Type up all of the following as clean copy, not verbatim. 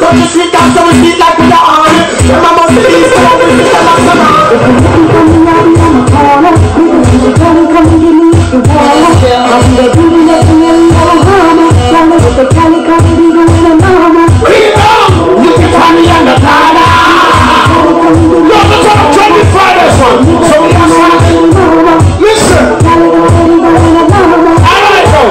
touch the sweet dance, so we sweet like with the army. Them a must be these, so we feel them as a man. If you come in here, we on the corner. You come and give me the water. I'm the beauty that you know, mama. Come with the Cali, come and give me the mama. You can find me on the corner. No, the top 25 this one. So we have to listen. Alright, go.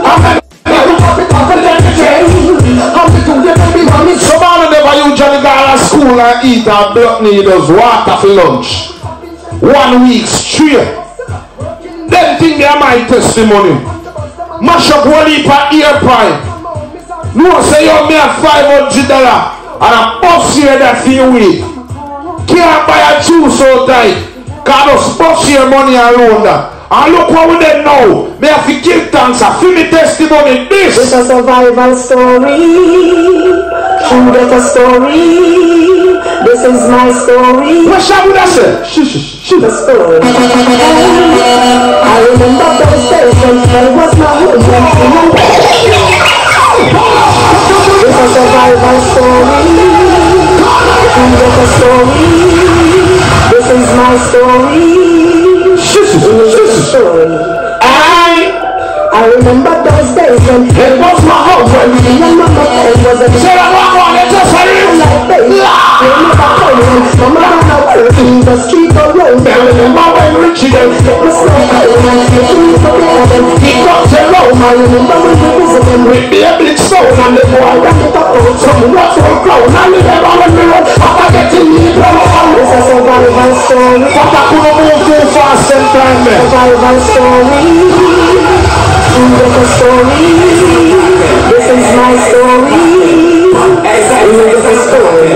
Some of them never usually go to school and eat and block needles water for lunch. 1 week straight. Then think they are my testimony. Mash up one heap of ear pie. No say you me have $500 and a bus here that for you week. Can't buy a juice so tight. Cause just bust your money around that. And look what we did now. May have to give thanks for me testimony. This is a survival story. You get a story. This is my story. What shall we say? The story. I remember those days when I was my home. It's a survival story. You get a story. This is my story. I remember those days when it was my home when me and my mother was a say that one it's just like baby. Mama ran away in the street alone. I remember when Richie them get me slow and taking me for them. He got the roam. I remember when we visit them with the big stone and the boy ran it up on some water and crown. I remember when we run after getting me blown. It's a survival story. But I couldn't move too fast and time. Survival story. You get a story. This is my story. You get a story.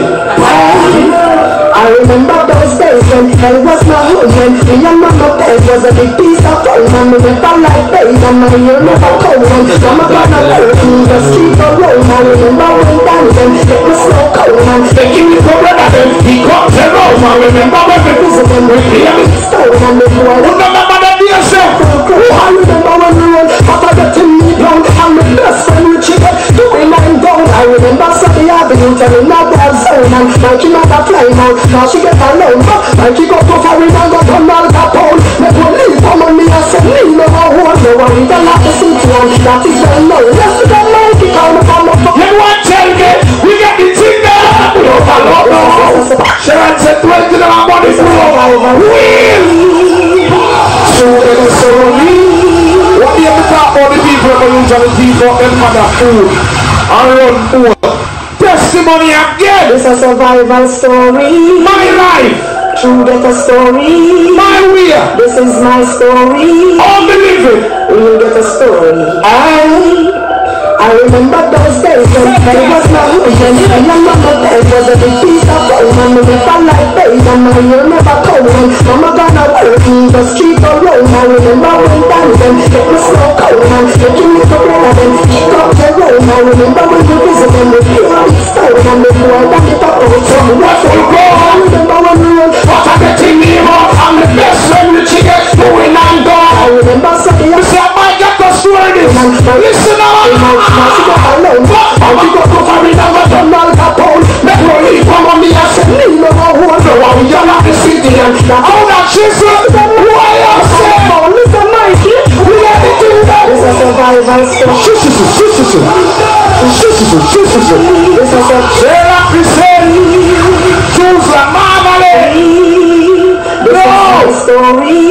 I remember those days when hell was my home. When me and mama bed was a big piece of home. And we never like days and my ear never cold. Mama gonna work in the street alone. I remember when dancing it was so cold. And taking me for brother them he got the room. I remember when we visit them with the big stone. And the boy remember that dear self. I remember when we went after getting me down. And my best friend Richie doing mine down. I remember Sunday Avenue telling my bad zone. And my kid never flying out. Now she get alone. My kid got to foreign and got on all that pole. Make one leave for money and say me no more hold. No worry, don't have to see to one. That is well known. Yesterday my kid called me from the phone. You want to tell me? We get the thing there. We don't follow no. Sharon said 20 of our money for so there's a story. What do you have to talk about the people who usually teach out them mother food and run food? Testimony again. It's a survival story. My life. You get a story. My way. This is my story. All believe it. You get a story. I remember those days when I was my home. When me and mama bed was a big piece of home. And we never like days and my ear never cold. And mama gonna work in the street alone. I remember when dancing it was so cold. And taking me for granted he got the room. I remember when we visit them with the big stone. And the boy ran it up on some water. I remember when we went after getting me off. I'm the best friend the chicken doing and gone. I remember Sunday I said I might get the story. Listen up. Now she got alone. And she got to find me down at the Malcapone. Make her leave from on me and say me no more hold. No one we are not the city. And all that she said. Why I say? Listen Mikey. We are the two that. This is a survival story. This is a Sarah Christian. Choose la marmalade. This is my story.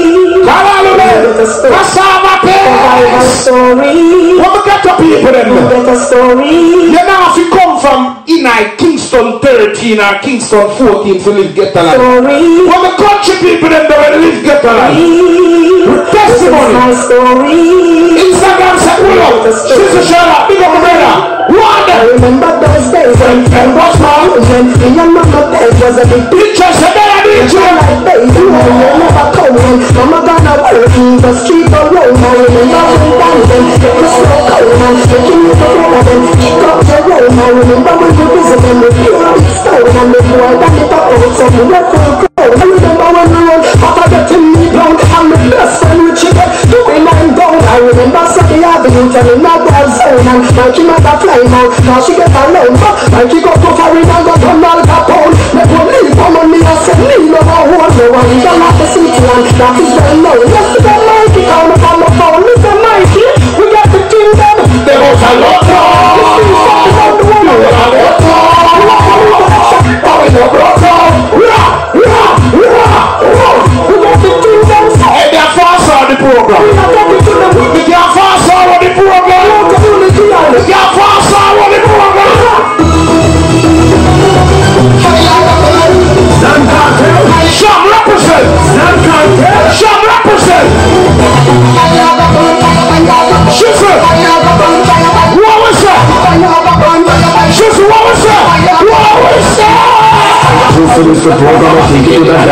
Survival story. What we get to people then? You get a story. You know if you come from Kingston 13 or Kingston 14 to live get a life. Story. What the country people then they will live get a life. Testimony. This is my story. Instagram said we love. Sister Shara, big up brother. One. I remember those days when I was small. When me and mama bed was a big picture. So then I did you like baby. You never come when mama gonna work in the street alone. I remember when dancing it was so cold. And taking me for granted he got the room. I remember when we visit them with the big stone. And the boy ran it up on some water. I remember when we went after getting me down. And the best friend Richie doing mine down. I remember Sunday Avenue telling my bad zone. And my kid never flying out. Now she get alone. My kid got That is well known. Yesterday, Mikey called up on the phone. Listen, Mikey, we got the kingdom. They want a lot more. You see something on the wall. You want a lot more. Oh, it's a brother. We got the kingdom. Hey, they're fast on the program. We are talking to them. We can't fast on the program. We can't fast on the program. Sham represent. Sham represent. She said, what was that? She said, what was that? What was that? This is the program of thinking that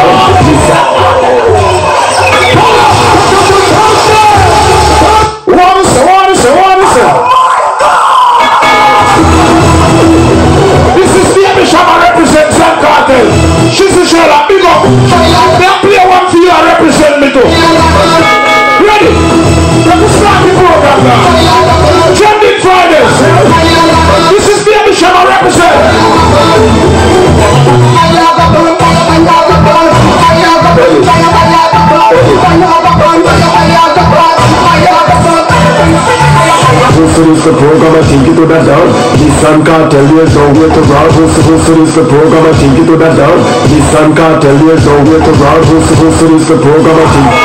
This is the Shama represents Sam Cartel. She said, Shella, big up. Now play one for you and represent me too. Ready? Let's start the program now. Trending Fridays. This is the Shama represent. This is the program, I think you to that down. The Sun Cartel, there's no way to run. This is the program, I think you to that down. The Sun Cartel, there's no way to run. This is the program, I think.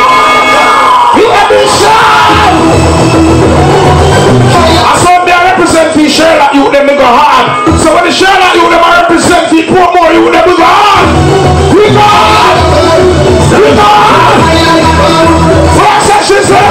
I saw them represent the Sherlock, you them go hard. So when the Sherlock, you them represent the poor boy, you them go hard. We gone! We gone! What session said?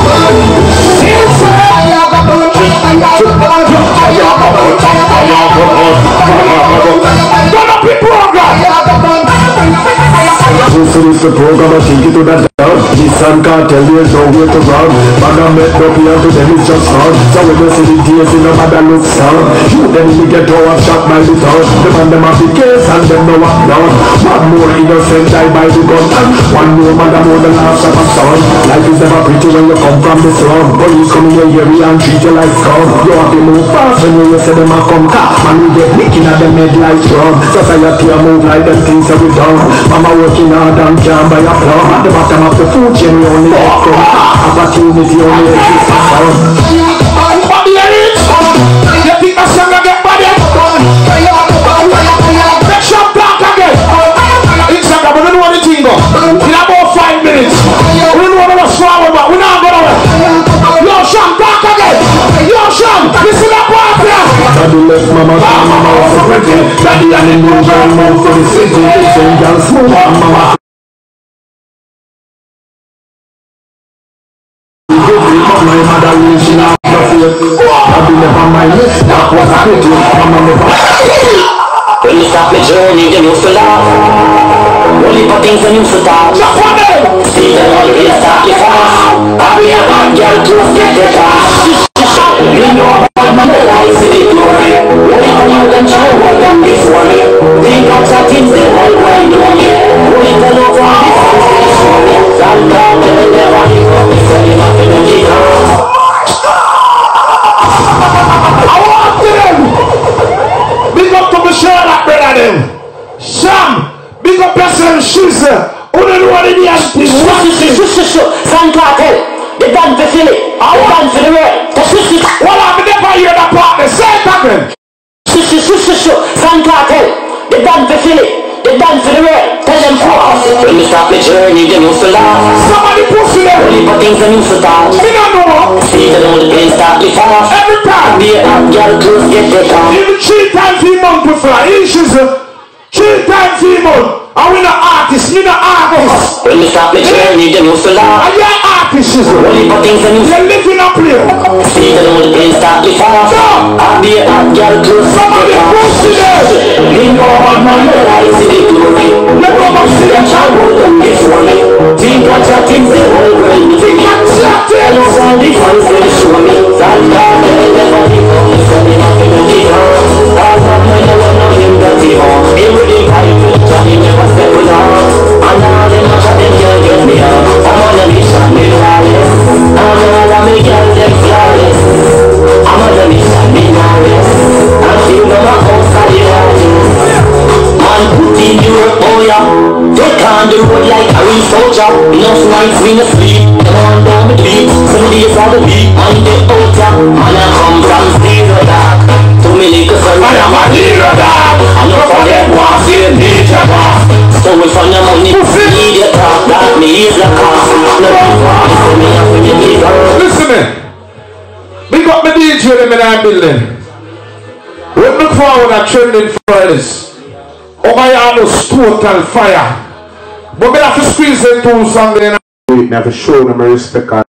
This is the program, I think you to that down. The Sun Cartel, there's no way to run. Man, I met up here to them, it's just fun. So when you see the days in a mother look sound, you them in the ghetto have shot by the town. The man them have the case and them know what down. One more innocent die by the gun, and one more mother more than half of a son. Life is never pretty when you come from the slum. Police come in your area and treat you like scum. You have to move fast when you say them a come car. Man, we get licking at them head like drum. Society a move like them things that we done. Mama working hard and can't buy a plum. At the bottom of the food chain we only have to opportunity only exists for some. But the elite, you think that song will get bad yet? Make sure black again. Instagram, we don't know what the thing go. In about 5 minutes. We don't know what was wrong with, but we're not going away. Yo, Sham, black again. Yo, Sham, listen up, party. Daddy left mama, mama was so pretty. Daddy and the new girl moved to the city. Same girl smooth, mama. My mother reaching out the face. Daddy never mind me, that was a pity. Mama never. When you start my journey, you used to laugh. Only for things you used to talk. See them always start to fast. I'll be a bad girl to get the cash. You know about my life in the glory. Only for you can show what them before me. Think of the things they all well know me. Only for you to have the things they show me. Some time they will never give up. They say you have to do it. I want to them. Big up to the Sherlock, brother them. Sam, big up yourself, she's who don't know what it is. Sun Cartel, they done for Philly, they done for the world. Well, I've never heard that part, say it again. Sun Cartel, they done for Philly, they done for the world. Tell them for us. When you start the journey, they used to laugh. Somebody pussy them. Only for things they used to talk. We don't know. See the old place start to fast. Every time. Be a girl close, get the car. Even 3 times a month to fly. Issues 3 times a month. And we not artists, we not artists. When you start the journey, they used to laugh. And you're artists. Only for things they used to. You're living up here. See the old place start to fast. And be a girl close, somebody pussy them. You know what man, the lies in the glory. Let me go see the child before me. Think what your things they all well. Think what your things. All the ones they show me. That God they never leave me. So they not gonna give up. That's not when they want nothing that they want. Every day I feel Johnny never step without. And now they know that they can't get me out. I'm on a mission, me flawless. I'm on a mission, they flawless. I'm on a mission, me flawless. And feel no more outside the audience. Man put in your oh yeah. Take on the road like a real soldier. Most nights we no sleep, come on down the deep. Some days of the week, Monday out top. Man I come from zero dark. Too many cause I am a zero dark. I no forget what's in nature boss. So we find your money, need your talk. That me is the cost. Listen me. Big up my DJ them in our building. We look forward at trending Fridays. Oh my God, was total fire. But we have to squeeze it to something. We have to show them respect.